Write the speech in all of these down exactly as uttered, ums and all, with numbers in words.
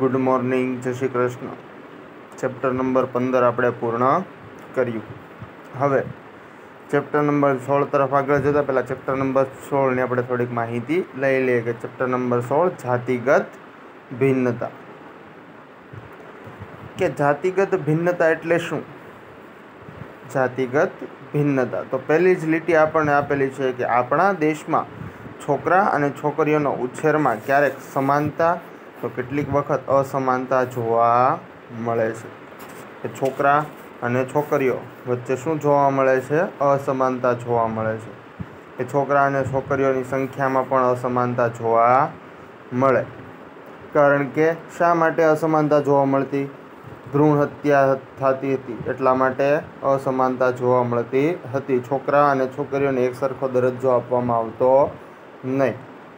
Good morning, जय Shri Krishna. Chapter number पंदर આપણે પૂર્ણ કર્યું। હવે ચેપ્ટર નંબર સોળ તરફ આગળ જતા પહેલાં ચેપ્ટર નંબર સોળની આપણે થોડીક માહિતી લઈ લઈએ કે ચેપ્ટર નંબર સોળ જાતિગત ભિન્નતા। કે જાતિગત ભિન્નતા એટલે શું? જાતિગત ભિન્નતા તો પહેલી જ લીટી આપણને આપેલી છે કે આપણા દેશમાં છોકરા અને છોકરીઓનો ઉછેરમાં ક્યારેક સમાનતા તો કેટલીક વખત અસમાનતા જોવા મળે છે। કે છોકરા અને છોકરીઓ વચ્ચે શું જોવા મળે છે? અસમાનતા જોવા મળે છે। કે છોકરા અને છોકરીઓની સંખ્યામાં પણ અસમાનતા જોવા મળે। કારણ કે શા માટે અસમાનતા જોવા મળતી? ભ્રૂણ હત્યા થતી હતી એટલા માટે અસમાનતા જોવા મળતી હતી। છોકરા અને છોકરીઓને એક સરખો દરજ્જો આપવામાં આવતો નહીં।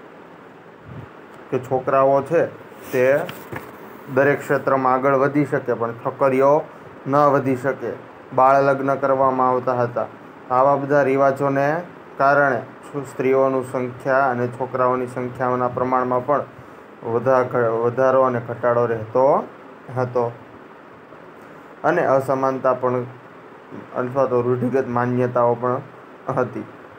કે છોકરાઓ છે તે દરેક ક્ષેત્રમાં આગળ વધી શકે પણ છોકરીઓ ન વધી શકે। બાળ લગ્ન કરવામાં આવતા હતા। આવા બધા રિવાજોને કારણે સ્ત્રીઓની સંખ્યા અને છોકરાઓની સંખ્યાના પ્રમાણમાં પણ વધારો અને ઘટાડો રહેતો હતો। અને અસમાનતા પણ અથવા તો રૂઢિગત માન્યતાઓ પણ હતી।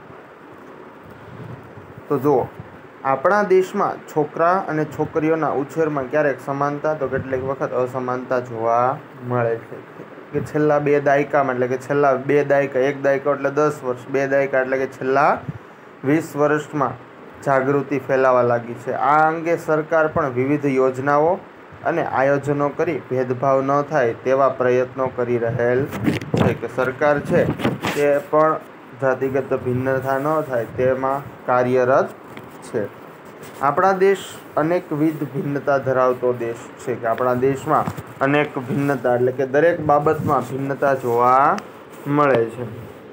તો જુઓ, આપણા દેશમાં છોકરા અને છોકરીઓના ઉછેરમાં ક્યારેક સમાનતા તો કેટલીક વખત અસમાનતા જોવા મળે છે। કે છેલ્લા બે દાયકામાં એટલે કે છેલ્લા બે દાયકા એક દાયકો એટલે દસ વર્ષ બે દાયકા એટલે કે છેલ્લા વીસ વર્ષમાં જાગૃતિ ફેલાવા લાગી છે। આ અંગે સરકાર પણ વિવિધ યોજનાઓ અને આયોજનો કરી ભેદભાવ ન થાય તેવા પ્રયત્નો કરી રહેલ છે। કે સરકાર છે તે પણ જાતિગત ભિન્નતા ન થાય તેમાં કાર્યરત છે। આપણા દેશ અનેકવિધ ભિન્નતા ધરાવતો દેશ છે। કે આપણા દેશમાં અનેક ભિન્નતા એટલે કે દરેક બાબતમાં ભિન્નતા જોવા મળે છે।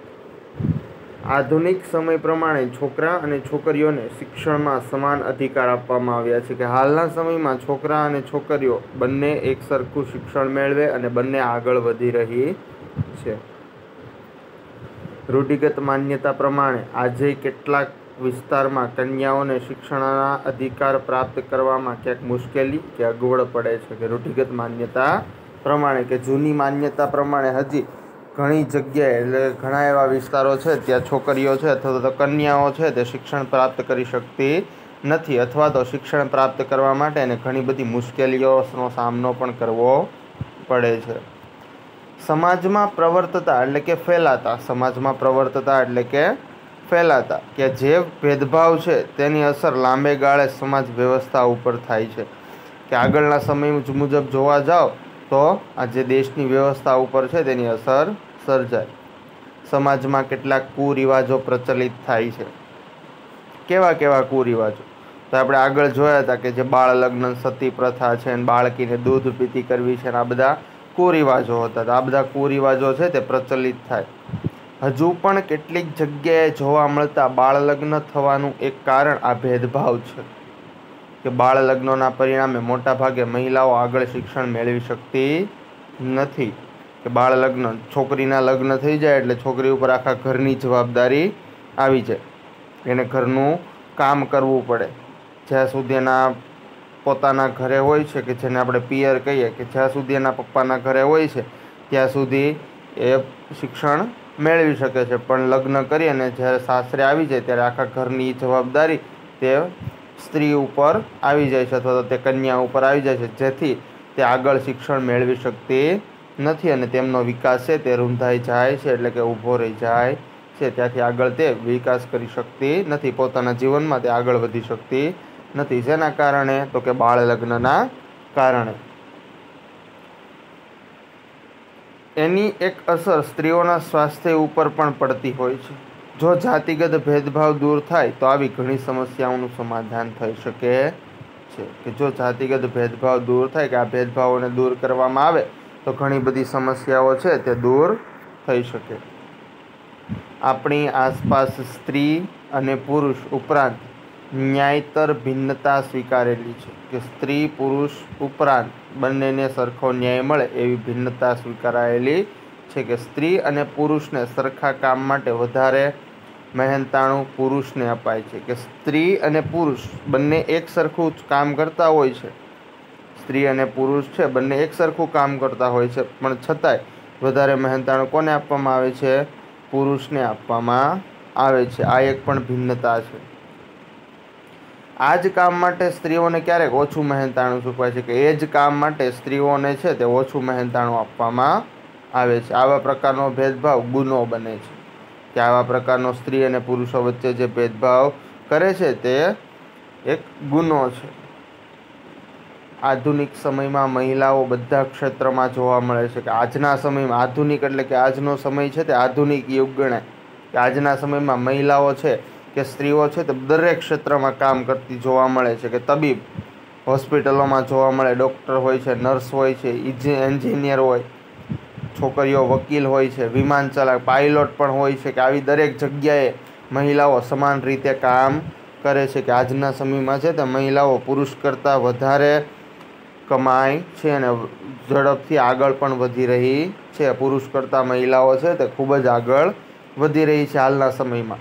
આધુનિક સમય પ્રમાણે છોકરા અને છોકરીઓને શિક્ષણમાં સમાન અધિકાર આપવામાં આવ્યા છે। કે હાલના સમયમાં છોકરા અને છોકરીઓ બંને એક સરખું શિક્ષણ મેળવે અને બંને આગળ વધી રહી છે। રૂઢિગત માન્યતા પ્રમાણે આજે કેટલાક વિસ્તારમાં કન્યાઓને શિક્ષણના અધિકાર પ્રાપ્ત કરવામાં ક્યાંક મુશ્કેલી કે અગવડ પડે છે। કે રૂઢિગત માન્યતા પ્રમાણે કે જૂની માન્યતા પ્રમાણે હજી ઘણી જગ્યાએ એટલે ઘણા એવા વિસ્તારો છે ત્યાં છોકરીઓ છે અથવા તો કન્યાઓ છે તે શિક્ષણ પ્રાપ્ત કરી શકતી નથી અથવા તો શિક્ષણ પ્રાપ્ત કરવા માટે એને ઘણી બધી મુશ્કેલીઓનો સામનો પણ કરવો પડે છે। સમાજમાં પ્રવર્તતા એટલે કે ફેલાતા સમાજમાં પ્રવર્તતા એટલે કે ફેલાતા કે જે ભેદભાવ છે તેની અસર લાંબે ગાળે સમાજ વ્યવસ્થા ઉપર થાય છે। કે આગળના સમય મુજબ જોવા જાઓ તો આ જે દેશની વ્યવસ્થા ઉપર છે તેની અસર સર્જાય। સમાજમાં કેટલાક કુરિવાજો પ્રચલિત થાય છે। કેવા કેવા કુરિવાજો? તો આપણે આગળ જોયા હતા કે જે બાળ લગ્ન સતી પ્રથા છે અને બાળકીને દૂધ પીતી કરવી છે આ બધા કુરિવાજો હતા। આ બધા કુરિવાજો છે તે પ્રચલિત થાય। હજુ પણ કેટલીક જગ્યાએ જોવા મળતા બાળ લગ્ન થવાનું એક કારણ આ ભેદભાવ છે। કે બાળ લગ્નોના પરિણામે મોટાભાગે મહિલાઓ આગળ શિક્ષણ મેળવી શકતી નથી। કે બાળ લગ્ન છોકરીના લગ્ન થઈ જાય એટલે છોકરી ઉપર આખા ઘરની જવાબદારી આવી જાય। એને ઘરનું કામ કરવું પડે। જ્યાં સુધી એના પોતાના ઘરે હોય છે કે જેને આપણે પિયર કહીએ કે જ્યાં સુધી એના પપ્પાના ઘરે હોય છે ત્યાં સુધી એ શિક્ષણ મેળવી શકે છે પણ લગ્ન કરી અને જ્યારે સાસરે આવી જાય ત્યારે આખા ઘરની જવાબદારી તે સ્ત્રી ઉપર આવી જાય છે અથવા તો તે કન્યા ઉપર આવી જાય છે જેથી તે આગળ શિક્ષણ મેળવી શકતી નથી અને તેમનો વિકાસ છે તે રૂંધાઈ જાય છે એટલે કે ઊભો રહી જાય છે। ત્યાંથી આગળ તે વિકાસ કરી શકતી નથી, પોતાના જીવનમાં તે આગળ વધી શકતી નથી। જેના કારણે તો કે બાળ લગ્નના કારણે એની એક અસર સ્ત્રીઓના સ્વાસ્થ્ય ઉપર પણ પડતી હોય છે। જો જાતિગત ભેદભાવ દૂર થાય તો આવી ઘણી સમસ્યાઓનું સમાધાન થઈ શકે છે। કે જો જાતિગત ભેદભાવ દૂર થાય કે આ ભેદભાવોને દૂર કરવામાં આવે તો ઘણી બધી સમસ્યાઓ છે તે દૂર થઈ શકે। આપણી આસપાસ સ્ત્રી અને પુરુષ ઉપરાંત ન્યાયતર ભિન્નતા સ્વીકારેલી છે। કે સ્ત્રી પુરુષ ઉપરાંત બંનેને સરખો ન્યાય મળે એવી ભિન્નતા સ્વીકારાયેલી છે। કે સ્ત્રી અને પુરુષને સરખા કામ માટે વધારે મહેનતાણું પુરુષને અપાય છે। કે સ્ત્રી અને પુરુષ બંને એક સરખું જ કામ કરતા હોય છે સ્ત્રી અને પુરુષ છે બંને એક સરખું કામ કરતા હોય છે, પણ છતાંય વધારે મહેનતાણું કોને આપવામાં આવે છે? પુરુષને આપવામાં આવે છે. આ એક પણ ભિન્નતા છે. આ જ કામ માટે સ્ત્રીઓને ક્યારેક ઓછું મહેનતાણું ચૂકવાય છે, કે એ જ કામ માટે સ્ત્રીઓને છે તે ઓછું મહેનતાણું આપવામાં આવે છે. આવા પ્રકારનો ભેદભાવ ગુનો બને છે, કે આવા પ્રકારનો સ્ત્રી અને પુરુષો વચ્ચે જે ભેદભાવ કરે છે તે એક ગુનો છે. આધુનિક સમયમાં મહિલાઓ બધા ક્ષેત્રમાં જોવા મળે છે, કે આજના સમયમાં આધુનિક એટલે કે આજનો સમય છે તે આધુનિક યુગ ગણાય, કે આજના સમયમાં મહિલાઓ છે કે સ્ત્રીઓ છે તે દરેક ક્ષેત્રમાં કામ કરતી જોવા મળે છે, કે તબીબ હોસ્પિટલોમાં જોવા મળે, ડૉક્ટર હોય છે, નર્સ હોય છે, એન્જિનિયર હોય, છોકરીઓ વકીલ હોય છે, વિમાન ચાલક પાયલોટ પણ હોય છે, કે આવી દરેક જગ્યાએ મહિલાઓ સમાન રીતે કામ કરે છે, કે આજના સમયમાં છે તે મહિલાઓ પુરુષ કરતાં વધારે કમાય છે અને ઝડપથી આગળ પણ વધી રહી છે. પુરુષ કરતાં મહિલાઓ છે તે ખૂબ જ આગળ વધી રહી છે હાલના સમયમાં.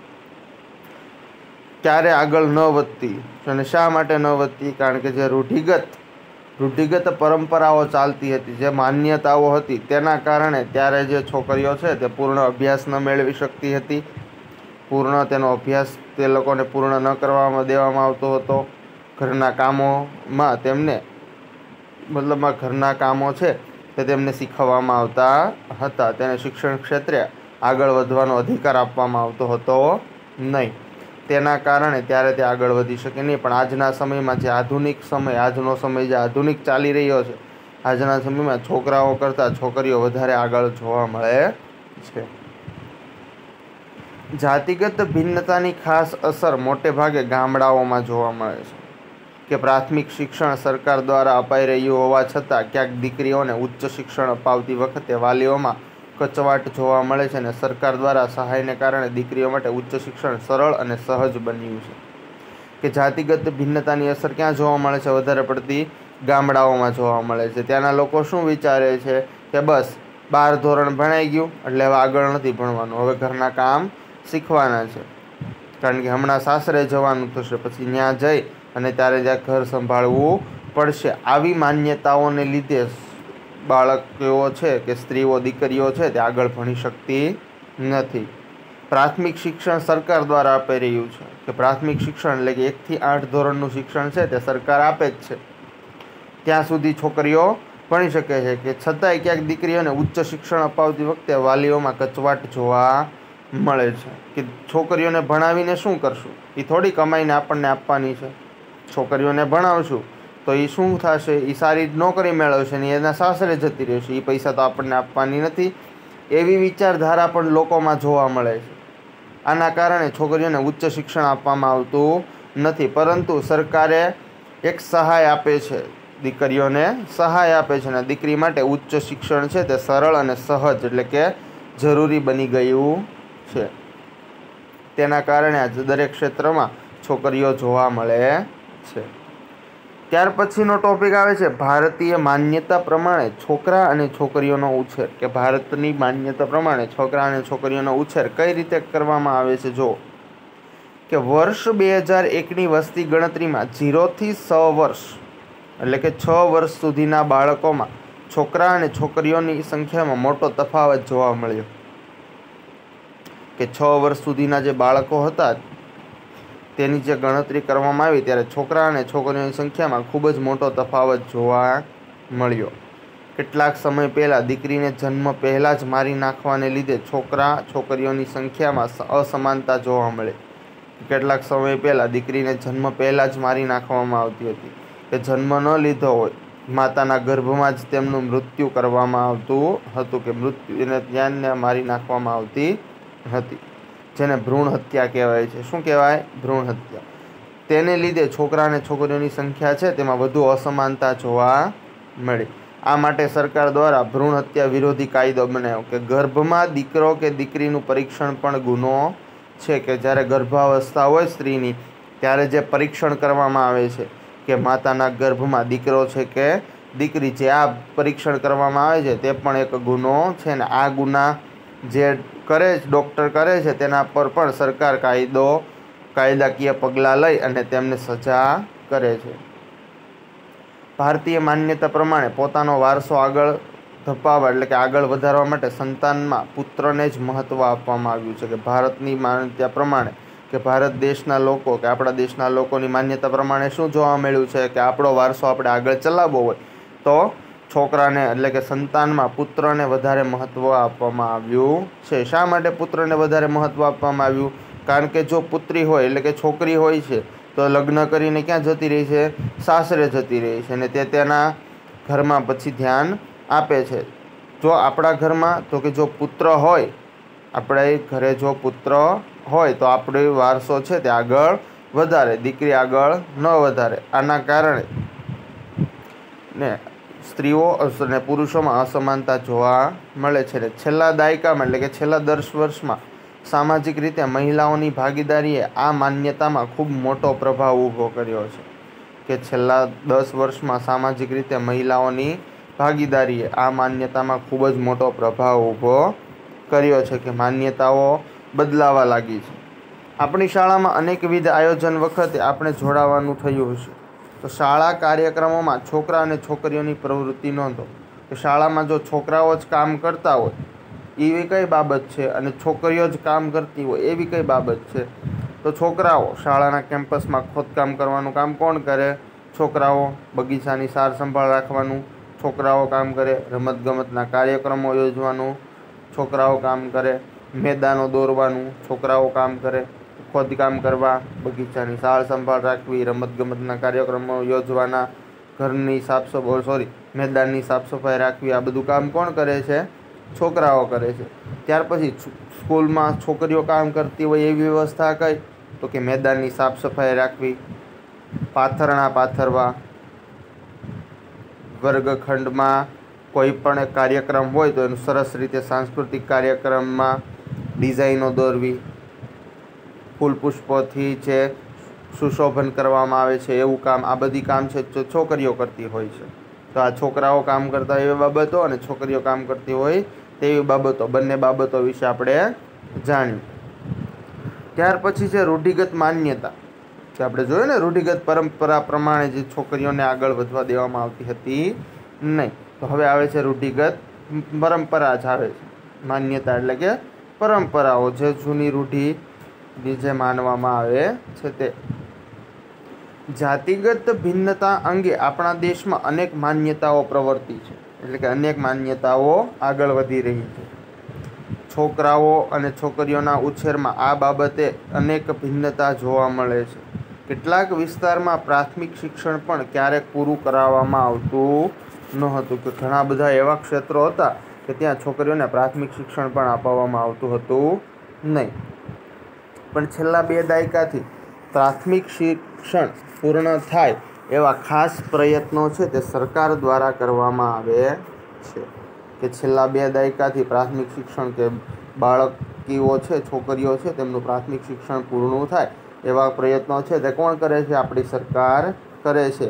ક્યારે આગળ ન વધતી અને શા માટે ન વધતી? કારણ કે જે રૂઢિગત રૂઢિગત પરંપરાઓ ચાલતી હતી, જે માન્યતાઓ હતી, તેના કારણે ત્યારે જે છોકરીઓ છે તે પૂર્ણ અભ્યાસ ન મેળવી શકતી હતી. પૂર્ણ તેનો અભ્યાસ તે લોકોને પૂર્ણ ન કરવામાં દેવામાં આવતો હતો. ઘરના કામોમાં તેમને મતલબમાં ઘરના કામો છે તે તેમને શીખવવામાં આવતા હતા. તેને શિક્ષણ ક્ષેત્રે આગળ વધવાનો અધિકાર આપવામાં આવતો હતો નહીં. તેના કારણે ત્યારે તે આગળ વધી શકે નહીં. પણ આજના સમયમાં જે આધુનિક સમય આજનો સમય જે આધુનિક ચાલી રહ્યો છે, આજના સમયમાં છોકરાઓ કરતાં છોકરીઓ વધારે આગળ જોવા મળે છે. જાતિગત ભિન્નતાની ખાસ અસર મોટે ભાગે ગામડાઓમાં જોવા મળે છે, કે પ્રાથમિક શિક્ષણ સરકાર દ્વારા અપાઈ રહ્યું હોવા છતાં ક્યાંક દીકરીઓને ઉચ્ચ શિક્ષણ અપાવતી વખતે વાલીઓમાં કચવાટ જોવા મળે છે, અને સરકાર દ્વારા સહાયને કારણે દીકરીઓ માટે ઉચ્ચ શિક્ષણ સરળ અને સહજ બન્યું છે. કે જાતિગત ભિન્નતાની અસર ક્યાં જોવા મળે છે? વધારે પડતી ગામડાઓમાં જોવા મળે છે. ત્યાંના લોકો શું વિચારે છે કે બસ બાર ધોરણ ભણાઈ ગયું એટલે હવે આગળ નથી ભણવાનું, હવે ઘરના કામ શીખવાના છે, કારણ કે હમણાં સાસરે જવાનું થશે, પછી ત્યાં જઈ અને ત્યારે ત્યાં ઘર સંભાળવું પડશે. આવી માન્યતાઓને લીધે બાળકીઓ છે કે સ્ત્રીઓ દીકરીઓ છે તે આગળ ભણી શકતી નથી. પ્રાથમિક શિક્ષણ સરકાર દ્વારા આપી રહ્યું છે, કે પ્રાથમિક શિક્ષણ એટલે કે એકથી આઠ ધોરણનું શિક્ષણ છે તે સરકાર આપે જ છે. ત્યાં સુધી છોકરીઓ ભણી શકે છે, કે છતાંય ક્યાંક દીકરીઓને ઉચ્ચ શિક્ષણ અપાવતી વખતે વાલીઓમાં કચવાટ જોવા મળે છે, કે છોકરીઓને ભણાવીને શું કરશું? એ થોડી કમાઈને આપણને આપવાની છે. છોકરીઓને ભણાવશું તો એ શું થશે? એ સારી નોકરી મેળવશે ને એના સાસરે જતી રહેશે, એ પૈસા તો આપણને આપવાની નથી. એવી વિચારધારા પણ લોકોમાં જોવા મળે છે. આના કારણે છોકરીઓને ઉચ્ચ શિક્ષણ આપવામાં આવતું નથી, પરંતુ સરકારે એક સહાય આપે છે, દીકરીઓને સહાય આપે છે, અને દીકરી માટે ઉચ્ચ શિક્ષણ છે તે સરળ અને સહજ એટલે કે જરૂરી બની ગયું છે. તેના કારણે આજે દરેક ક્ષેત્રમાં છોકરીઓ જોવા મળે છે. ત્યાર પછીનો ટોપિક આવે છે ભારતીય માન્યતા પ્રમાણે છોકરા અને છોકરીઓનો ઉછેર, કે ભારતની માન્યતા પ્રમાણે છોકરા અને છોકરીઓનો ઉછેર કઈ રીતે કરવામાં આવે છે. જો કે વર્ષ બે હજાર એકની વસ્તી ગણતરીમાં ઝીરોથી છ વર્ષ એટલે કે છ વર્ષ સુધીના બાળકોમાં છોકરા અને છોકરીઓની સંખ્યામાં મોટો તફાવત જોવા મળ્યો. કે છ વર્ષ સુધીના જે બાળકો હતા તેની જે ગણતરી કરવામાં આવી ત્યારે છોકરા અને છોકરીઓની સંખ્યામાં ખૂબ જ મોટો તફાવત જોવા મળ્યો. કેટલાક સમય પહેલાં દીકરીને જન્મ પહેલાં જ મારી નાખવાને લીધે છોકરા છોકરીઓની સંખ્યામાં અસમાનતા જોવા મળે. કેટલાક સમય પહેલાં દીકરીને જન્મ પહેલાં જ મારી નાખવામાં આવતી હતી, કે જન્મ ન લીધો હોય માતાના ગર્ભમાં જ તેમનું મૃત્યુ કરવામાં આવતું હતું, કે મૃત્યુને ત્યાં મારી નાખવામાં આવતી હતી, જેને ભ્રૂણ હત્યા કહેવાય છે. શું કહેવાય? ભ્રૂણ હત્યા. તેને લીધે છોકરા અને છોકરીઓની સંખ્યા છે તેમાં વધુ અસમાનતા જોવા મળી. આ માટે સરકાર દ્વારા ભ્રૂણ હત્યા વિરોધી કાયદો બનાવ્યો, કે ગર્ભમાં દીકરો કે દીકરીનું પરીક્ષણ પણ ગુનો છે. કે જ્યારે ગર્ભાવસ્થા હોય સ્ત્રીની ત્યારે જે પરીક્ષણ કરવામાં આવે છે કે માતાના ગર્ભમાં દીકરો છે કે દીકરી છે, આ પરીક્ષણ કરવામાં આવે છે તે પણ એક ગુનો છે. ને આ ગુના જે કરે ડૉક્ટર કરે છે તેના પર પણ સરકાર કાયદો કાયદાકીય પગલાં લઈ અને તેમને સજા કરે છે. ભારતીય માન્યતા પ્રમાણે પોતાનો વારસો આગળ ધપાવવા એટલે કે આગળ વધારવા માટે સંતાનમાં પુત્રને જ મહત્ત્વ આપવામાં આવ્યું છે. કે ભારતની માન્યતા પ્રમાણે કે ભારત દેશના લોકો કે આપણા દેશના લોકોની માન્યતા પ્રમાણે શું જોવા મળ્યું છે કે આપણો વારસો આપણે આગળ ચલાવવો હોય તો છોકરાને એટલે કે સંતાનમાં પુત્રને વધારે મહત્ત્વ આપવામાં આવ્યું છે. શા માટે પુત્રને વધારે મહત્ત્વ આપવામાં આવ્યું? કારણ કે જો પુત્રી હોય એટલે કે છોકરી હોય છે તો લગ્ન કરીને ક્યાં જતી રહી છે? સાસરે જતી રહી છે અને તે તેના ઘરમાં પછી ધ્યાન આપે છે. જો આપણા ઘરમાં તો કે જો પુત્ર હોય, આપણે ઘરે જો પુત્ર હોય તો આપણો વારસો છે તે આગળ વધારે, દીકરી આગળ ન વધારે. આના કારણે ને સ્ત્રીઓ અને પુરુષોમાં અસમાનતા જોવા મળે છે. ને છેલ્લા દાયકામાં એટલે કે છેલ્લા દસ વર્ષમાં સામાજિક રીતે મહિલાઓની ભાગીદારીએ આ માન્યતામાં ખૂબ મોટો પ્રભાવ ઊભો કર્યો છે. કે છેલ્લા દસ વર્ષમાં સામાજિક રીતે મહિલાઓની ભાગીદારીએ આ માન્યતામાં ખૂબ જ મોટો પ્રભાવ ઊભો કર્યો છે કે માન્યતાઓ બદલાવા લાગી છે. આપણી શાળામાં અનેકવિધ આયોજન વખતે આપણે જોડાવાનું થયું હશે. તો શાળા કાર્યક્રમોમાં છોકરા અને છોકરીઓની પ્રવૃત્તિ નોંધો. કે શાળામાં જો છોકરાઓ જ કામ કરતા હોય એવી કઈ બાબત છે અને છોકરીઓ જ કામ કરતી હોય એવી કઈ બાબત છે? તો છોકરાઓ શાળાના કેમ્પસમાં ખોદકામ કરવાનું કામ કોણ કરે? છોકરાઓ. બગીચાની સાર સંભાળ રાખવાનું છોકરાઓ કામ કરે. રમતગમતના કાર્યક્રમો યોજવાનું છોકરાઓ કામ કરે. મેદાનો દોરવાનું છોકરાઓ કામ કરે. ખોદકામ કરવા, બગીચાની સાર સંભાળ રાખવી, રમતગમતના કાર્યક્રમો યોજવાના, ઘરની સાફ સફાઈ સોરી મેદાનની સાફ સફાઈ રાખવી, આ બધું કામ કોણ કરે છે? છોકરાઓ કરે છે. ત્યાર પછી સ્કૂલમાં છોકરીઓ કામ કરતી હોય એવી વ્યવસ્થા કઈ? તો કે મેદાનની સાફ સફાઈ રાખવી, પાથરણા પાથરવા, વર્ગખંડમાં કોઈ પણ કાર્યક્રમ હોય તો એનું સરસ રીતે સાંસ્કૃતિક કાર્યક્રમમાં ડિઝાઇનો દોરવી, ફૂલ પુષ્પોથી જે સુશોભન કરવામાં આવે છે એવું કામ, આ બધી કામ છે તો છોકરીઓ કરતી હોય છે. તો આ છોકરાઓ કામ કરતા એવી બાબતો અને છોકરીઓ કામ કરતી હોય તેવી બાબતો, બંને બાબતો વિશે આપણે જાણ્યું. ત્યાર પછી છે રૂઢિગત માન્યતા. કે આપણે જોયું ને રૂઢિગત પરંપરા પ્રમાણે જે છોકરીઓને આગળ વધવા દેવામાં આવતી હતી નહીં. તો હવે આવે છે રૂઢિગત પરંપરા જ આવે છે. માન્યતા એટલે કે પરંપરાઓ જે જૂની રૂઢિ જે માનવામાં આવે છે તે. જાતિગત ભિન્નતા અંગે આપણા દેશમાં અનેક માન્યતાઓ પ્રવર્તી છે. એટલે કે અનેક માન્યતાઓ આગળ વધી રહી છે. છોકરાઓ અને છોકરીઓના ઉછેરમાં આ બાબતે અનેક ભિન્નતા જોવા મળે છે. કેટલાક વિસ્તારમાં પ્રાથમિક શિક્ષણ પણ ક્યારેક પૂરું કરાવવામાં આવતું ન હતું. કે ઘણા બધા એવા ક્ષેત્રો હતા કે ત્યાં છોકરીઓને પ્રાથમિક શિક્ષણ પણ અપાવવામાં આવતું હતું નહીં. પણ છેલ્લા બે દાયકાથી પ્રાથમિક શિક્ષણ પૂર્ણ થાય એવા ખાસ પ્રયત્નો છે તે સરકાર દ્વારા કરવામાં આવે છે. કે છેલ્લા બે દાયકાથી પ્રાથમિક શિક્ષણ કે બાળકીઓ છે, છોકરીઓ છે તેમનું પ્રાથમિક શિક્ષણ પૂર્ણ થાય એવા પ્રયત્નો છે તે કોણ કરે છે? આપણી સરકાર કરે છે.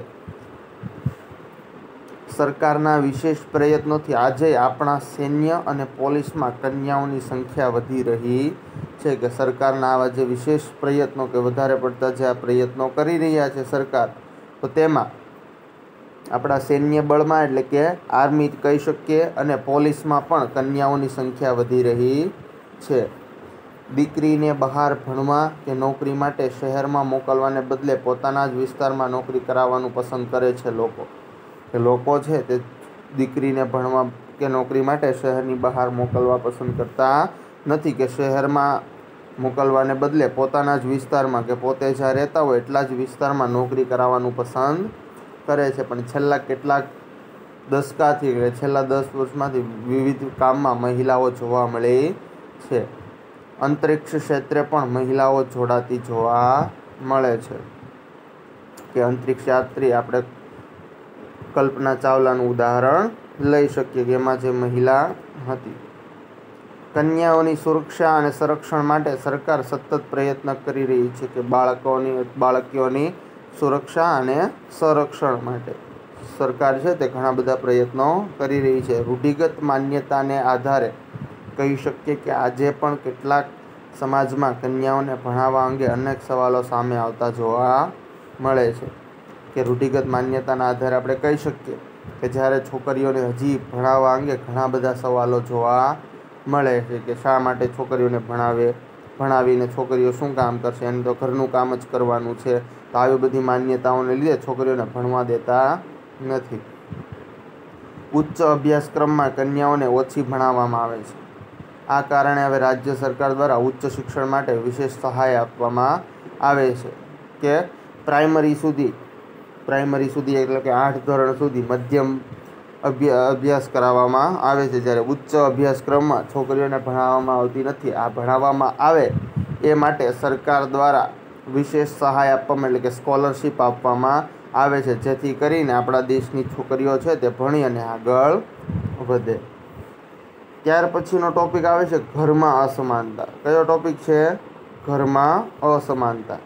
સરકારના વિશેષ પ્રયત્નોથી આજે આપણા સૈન્ય અને પોલીસમાં કન્યાઓની સંખ્યા વધી રહી છે. કે સરકારના આવા જે વિશેષ પ્રયત્નો કે વધારે પડતા જે આ પ્રયત્નો કરી રહ્યા છે સરકાર, તો તેમાં આપણા સૈન્ય બળમાં એટલે કે આર્મી કહી શકીએ અને પોલીસમાં પણ કન્યાઓની સંખ્યા વધી રહી છે. દીકરીને બહાર ભણવા કે નોકરી માટે શહેરમાં મોકલવાને બદલે પોતાના જ વિસ્તારમાં નોકરી કરાવવાનું પસંદ કરે છે લોકો. કે લોકો છે તે દીકરીને ભણવા કે નોકરી માટે શહેરની બહાર મોકલવા પસંદ કરતા નથી. કે શહેરમાં મોકલવાને બદલે પોતાના જ વિસ્તારમાં કે પોતે જ્યાં રહેતા હોય એટલા જ વિસ્તારમાં નોકરી કરાવવાનું પસંદ કરે છે. પણ છેલ્લા કેટલાક દશકાથી કે છેલ્લા દસ વર્ષમાંથી વિવિધ કામમાં મહિલાઓ જોવા મળી છે. અંતરિક્ષ ક્ષેત્રે પણ મહિલાઓ જોડાતી જોવા મળે છે. કે અંતરિક્ષ યાત્રી આપણે કલ્પના ચાવલાનું ઉદાહરણ લઈ શકીએ કે એમાં જે મહિલા હતી. કન્યાઓની સુરક્ષા અને સંરક્ષણ માટે સરકાર સતત પ્રયત્ન કરી રહી છે. કે બાળકોની બાળકીઓની સુરક્ષા અને સંરક્ષણ માટે સરકાર છે તે ઘણા બધા પ્રયત્નો કરી રહી છે. રૂઢિગત માન્યતાને આધારે કહી શકીએ કે આજે પણ કેટલાક સમાજમાં કન્યાઓને ભણાવવા અંગે અનેક સવાલો સામે આવતા જોવા મળે છે. કે રૂઢિગત માન્યતાના આધારે આપણે કહી શકીએ કે જ્યારે છોકરીઓને હજી ભણાવવા અંગે ઘણા બધા સવાલો જોવા મળે છે કે શા માટે છોકરીઓને ભણાવે, ભણાવીને છોકરીઓ શું કામ કરશે, એને તો ઘરનું કામ જ કરવાનું છે. તો આવી બધી માન્યતાઓને લીધે છોકરીઓને ભણવા દેતા નથી. ઉચ્ચ અભ્યાસક્રમમાં કન્યાઓને ઓછી ભણાવવામાં આવે છે. આ કારણે હવે રાજ્ય સરકાર દ્વારા ઉચ્ચ શિક્ષણ માટે વિશેષ સહાય આપવામાં આવે છે કે પ્રાઇમરી સુધી પ્રાઇમરી સુધી એટલે કે આઠ ધોરણ સુધી મધ્યમ અભ્યા અભ્યાસ કરાવવામાં આવે છે, જ્યારે ઉચ્ચ અભ્યાસક્રમમાં છોકરીઓને ભણાવવામાં આવતી નથી. આ ભણાવવામાં આવે એ માટે સરકાર દ્વારા વિશેષ સહાય આપવામાં એટલે કે સ્કોલરશિપ આપવામાં આવે છે, જેથી કરીને આપણા દેશની છોકરીઓ છે તે ભણી અને આગળ વધે. ત્યાર પછીનો ટોપિક આવે છે ઘરમાં અસમાનતા. કયો ટોપિક છે? ઘરમાં અસમાનતા.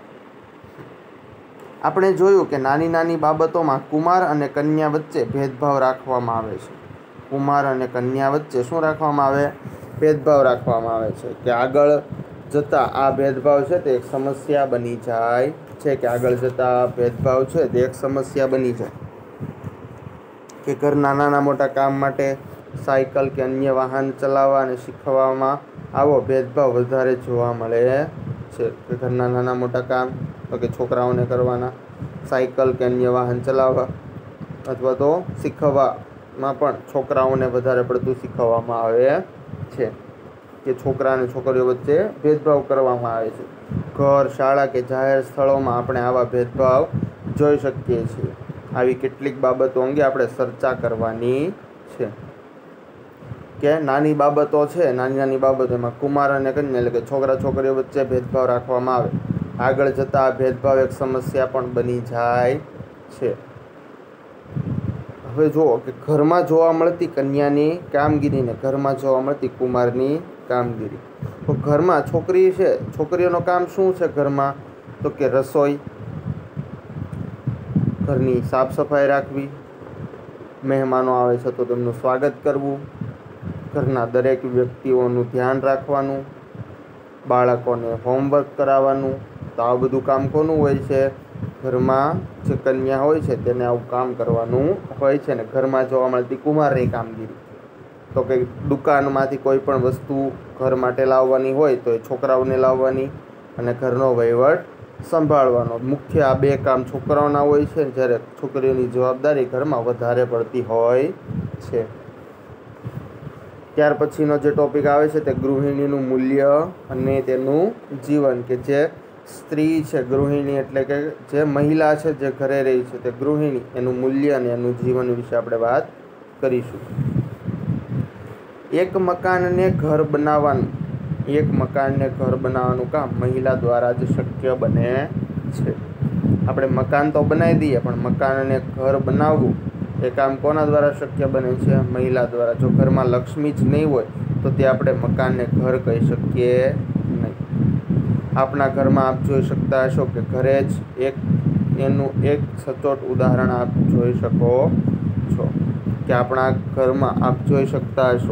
આપણે જોયું કે નાની નાની બાબતોમાં કુમાર અને કન્યા વચ્ચે ભેદભાવ રાખવામાં આવે છે. કુમાર અને કન્યા વચ્ચે શું રાખવામાં આવે? ભેદભાવ રાખવામાં આવે છે કે આગળ જતાં આ ભેદભાવ છે તે એક સમસ્યા બની જાય છે કે આગળ જતાં આ ભેદભાવ છે તે એક સમસ્યા બની જાય કે ઘરના નાના મોટા કામ માટે સાયકલ કે અન્ય વાહન ચલાવવા અને શીખવવામાં આવો ભેદભાવ વધારે જોવા મળે છે કે ઘરના નાના મોટા કામ તો કે છોકરાઓને કરવાના, સાયકલ કે અન્ય વાહન ચલાવવા અથવા તો શીખવવામાં પણ છોકરાઓને વધારે પડતું શીખવવામાં આવે છે કે છોકરા અને છોકરીઓ વચ્ચે ભેદભાવ કરવામાં આવે છે. ઘર, શાળા કે જાહેર સ્થળોમાં આપણે આવા ભેદભાવ જોઈ શકીએ છીએ. આવી કેટલીક બાબતો અંગે આપણે ચર્ચા કરવાની છે કે નાની બાબતો છે, નાની નાની બાબતોમાં કુમાર અને કન્યા એટલે કે છોકરા છોકરીઓ વચ્ચે ભેદભાવ રાખવામાં આવે. આગળ જતાં આ ભેદભાવ એક સમસ્યા પણ બની જાય છે. હવે જુઓ કે ઘરમાં જોવા મળતી કન્યાની કામગીરી ને ઘરમાં જોવા મળતી કુમારની કામગીરી. તો ઘરમાં છોકરી છે, છોકરીઓનું કામ શું છે ઘરમાં? તો કે રસોઈ, ઘરની સાફ સફાઈ રાખવી, મહેમાનો આવે છે તો તેમનું સ્વાગત કરવું, ઘરના દરેક વ્યક્તિઓનું ધ્યાન રાખવાનું, બાળકોને હોમવર્ક કરાવવાનું. તો આ બધું કામ કોનું હોય છે? ઘરમાં જે કન્યા હોય છે તેને આવું કામ કરવાનું હોય છે. ને ઘરમાં જોવા મળતી કુમારની કામગીરી તો કે દુકાનમાંથી કોઈ પણ વસ્તુ ઘર માટે લાવવાની હોય તો એ છોકરાઓને લાવવાની અને ઘરનો વહીવટ સંભાળવાનો. મુખ્ય આ બે કામ છોકરાઓના હોય છે, જ્યારે છોકરીઓની જવાબદારી ઘરમાં વધારે પડતી હોય છે. ત્યાર પછીનો જે ટોપિક આવે છે તે ગૃહિણીનું મૂલ્ય અને તેનું જીવન. કે જે સ્ત્રી છે, ગૃહિણી એટલે કે જે મહિલા છે જે ઘરે રહી છે તે ગૃહિણી, એનું મૂલ્ય અને એનું જીવન વિશે આપણે વાત કરીશું. એક મકાનને ઘર બનાવવાનું એક મકાનને ઘર બનાવવાનું કામ મહિલા દ્વારા જ શક્ય બને છે. આપણે મકાન તો બનાવી દઈએ પણ મકાનને ઘર બનાવવું એ કામ કોના દ્વારા શક્ય બને છે? મહિલા દ્વારા. જો ઘરમાં લક્ષ્મી જ નહીં હોય તો તે આપણે મકાનને ઘર કહી શકીએ નહીં. આપણા ઘરમાં આપ જોઈ શકતા હશો કે ઘરે જ એક એનું એક સચોટ ઉદાહરણ આપ જોઈ શકો છો કે આપણા ઘરમાં આપ જોઈ શકતા હશો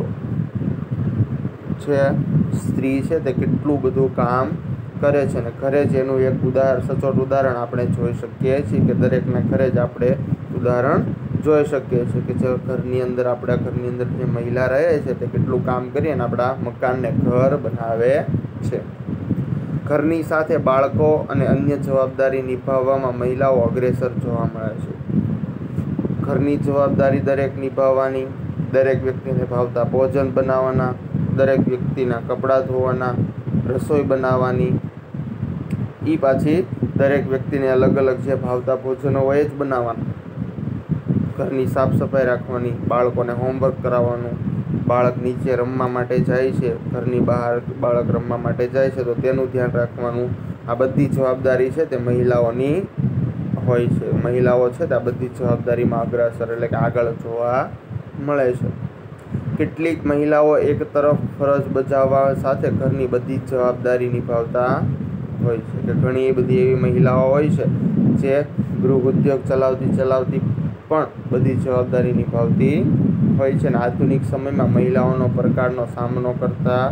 જે સ્ત્રી છે તે કેટલું બધું કામ કરે છે ને ઘરે જ એનું એક ઉદાહરણ સચોટ ઉદાહરણ આપણે જોઈ શકીએ છીએ કે દરેકના ઘરે જ આપણે ઉદાહરણ જોઈ શકીએ છીએ કે જે ઘરની અંદર આપણા ઘરની અંદર જે મહિલા રહે છે તે કેટલું કામ કરી અને આપણા મકાનને ઘર બનાવે છે. ઘરની સાથે બાળકો અને અન્ય જવાબદારી નિભાવવામાં મહિલાઓ અગ્રેસર જોવા મળે છે. ઘરની જવાબદારી દરેક નિભાવવાની, દરેક વ્યક્તિને ભાવતા ભોજન બનાવવાના, દરેક વ્યક્તિના કપડાં ધોવાના, રસોઈ બનાવવાની, એ પાછી દરેક વ્યક્તિને અલગ અલગ જે ભાવતા ભોજનો હોય જ બનાવવાના, ઘરની સાફ સફાઈ રાખવાની, બાળકોને હોમવર્ક કરાવવાનું, બાળક નીચે રમવા માટે જાય છે, ઘરની બહાર બાળક રમવા માટે જાય છે તો તેનું ધ્યાન રાખવાનું. આ બધી જવાબદારી છે તે મહિલાઓની હોય છે. મહિલાઓ છે તે આ બધી જવાબદારીમાં અગ્રસર એટલે કે આગળ જોવા મળે છે. કેટલીક મહિલાઓ એક તરફ ફરજ બજાવવા સાથે ઘરની બધી જ જવાબદારી નિભાવતા હોય છે કે ઘણી બધી એવી મહિલાઓ હોય છે જે ગૃહ ઉદ્યોગ ચલાવતી ચલાવતી પણ બધી જવાબદારી નિભાવતી હોય છે. અને આધુનિક સમયમાં મહિલાઓનો પડકારનો સામનો કરતા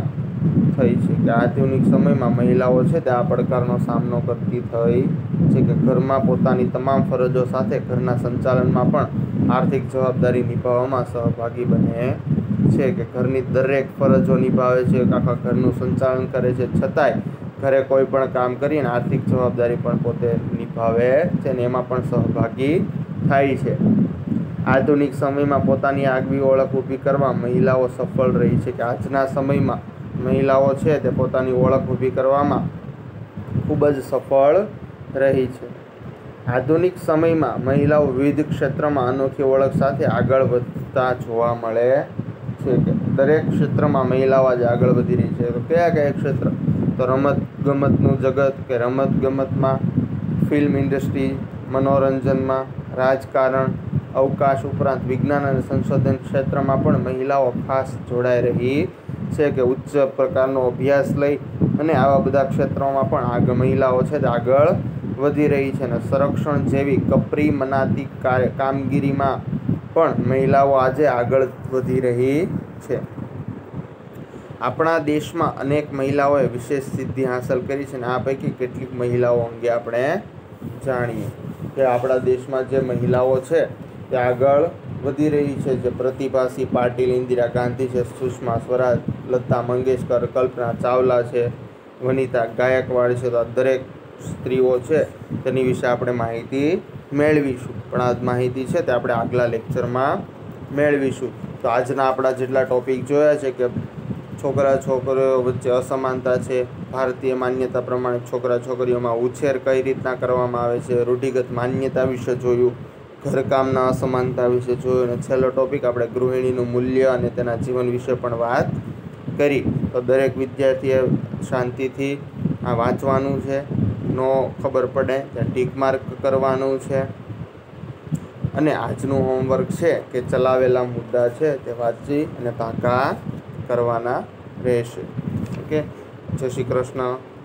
થઈ છે કે આધુનિક સમયમાં મહિલાઓ છે તે આ પડકારનો સામનો કરતી થઈ છે કે ઘરમાં પોતાની તમામ ફરજો સાથે ઘરના સંચાલનમાં પણ આર્થિક જવાબદારી નિભાવવામાં સહભાગી બને છે કે ઘરની દરેક ફરજો નિભાવે છે, આખા ઘરનું સંચાલન કરે છે, છતાંય ઘરે કોઈ પણ કામ કરીને આર્થિક જવાબદારી પણ પોતે નિભાવે છે અને એમાં પણ સહભાગી થાય છે. આધુનિક સમયમાં પોતાની આગવી ઓળખ ઊભી કરવા મહિલાઓ સફળ રહી છે કે આજના સમયમાં મહિલાઓ છે તે પોતાની ઓળખ ઊભી કરવામાં ખૂબ જ સફળ રહી છે. આધુનિક સમયમાં મહિલાઓ વિવિધ ક્ષેત્રમાં અનોખી ઓળખ સાથે આગળ વધતા જોવા મળે છે કે દરેક ક્ષેત્રમાં મહિલાઓ આજે આગળ વધી રહી છે. તો કયા કયા ક્ષેત્ર? તો રમત ગમતનું જગત કે રમત ગમતમાં, ફિલ્મ ઇન્ડસ્ટ્રી, મનોરંજનમાં, રાજકારણ, અવકાશ ઉપરાંત વિજ્ઞાન અને સંશોધન ક્ષેત્રમાં પણ મહિલાઓ ખાસ જોડાઈ રહી છે કે ઉચ્ચ પ્રકારનો અભ્યાસ લઈ અને આવા બધા ક્ષેત્રોમાં પણ આગળ મહિલાઓ છે તે આગળ વધી રહી છે અને સંરક્ષણ જેવી કપરી મનાતી કામગીરીમાં પણ મહિલાઓ આજે આગળ વધી રહી છે. આપણા દેશમાં અનેક મહિલાઓએ વિશેષ સિદ્ધિ હાંસલ કરી છે અને આ પૈકી કેટલીક મહિલાઓ અંગે આપણે જાણીએ કે આપણા દેશમાં જે મહિલાઓ છે તે આગળ વધી રહી છે. જે પ્રતિભાસિંહ પાટીલ, ઇન્દિરા ગાંધી છે, સુષ્મા સ્વરાજ, લતા મંગેશકર, કલ્પના ચાવલા છે, વનિતા ગાયકવાડ છે. તો આ દરેક સ્ત્રીઓ છે તેની વિશે આપણે માહિતી મેળવીશું, પણ આ માહિતી છે તે આપણે આગલા લેક્ચરમાં મેળવીશું. તો આજના આપણા જેટલા ટોપિક જોયા છે કે છોકરા છોકરીઓ વચ્ચે અસમાનતા છે, ભારતીય માન્યતા પ્રમાણે છોકરા છોકરીઓમાં ઉછેર કઈ રીતના કરવામાં આવે છે, રૂઢિગત માન્યતા વિશે જોયું, ઘરકામના અસમાનતા વિશે જોયું અને છેલ્લો ટોપિક આપણે ગૃહિણીનું મૂલ્ય અને તેના જીવન વિશે પણ વાત કરી. તો દરેક વિદ્યાર્થીએ શાંતિથી આ વાંચવાનું છે, નો ખબર પડે ત્યાં ટીક માર્ક કરવાનું છે અને આજનું હોમવર્ક છે કે ચલાવેલા મુદ્દા છે તે વાંચી અને પાકા કરવાના રહેશે. ઓકે, જય શ્રી કૃષ્ણ.